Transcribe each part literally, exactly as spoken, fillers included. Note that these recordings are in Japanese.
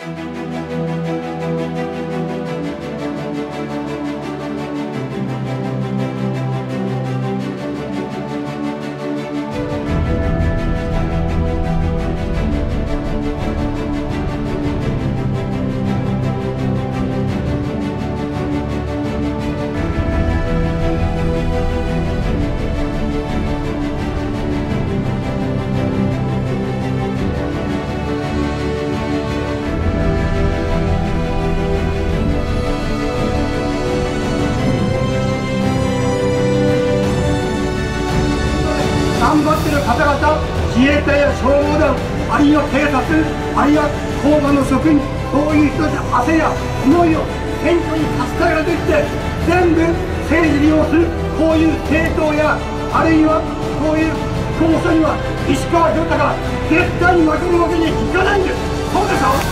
頑張ってる方々、自衛隊や消防団、あるいは警察、あるいは交番の職員、そういう人たちの汗や思いを選挙に助けられてきて、全部政治利用する、こういう政党や、あるいはこういう候補者には石川遼太が絶対に負けるわけにはいかないんです。そうでしょ。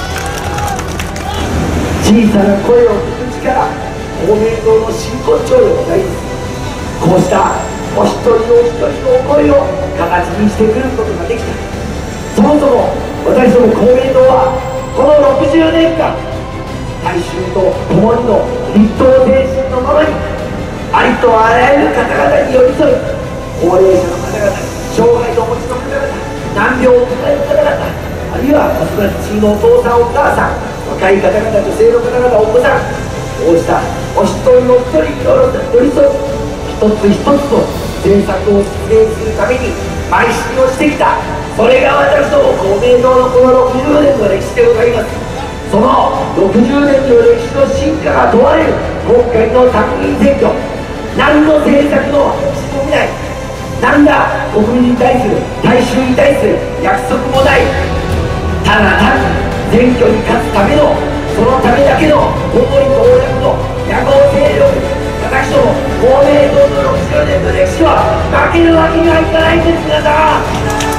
小さな声を聞く力、公明党の真骨頂でございます。こうしたお一人お一人の声を形にしてくることができた。そもそも私ども公明党はこのろくじゅうねんかん、大衆と共にの立党精神のままにありとあらゆる方々に寄り添い、高齢者の方々、障害のお持ちの方々、難病を抱える方々、あるいは子育て中のお父さんお母さん、若い方々、女性の方々、お子さん、こうしたお一人お一人に寄り添う、一つ一つの政策を実現するために邁進をしてきた。それが私ども公明党のこのろくじゅうねんの歴史でございます。そのろくじゅうねんの歴史の進化が問われる今回の参議院選挙、何の政策の仕組みない、何ら国民に対する、大衆に対する約束もない、ただ単に選挙に勝つための、そのためだけの大い暴略の野合勢力、私ども公明党のろくじゅうねんの歴史は負けるわけにはいかないんです。皆さん。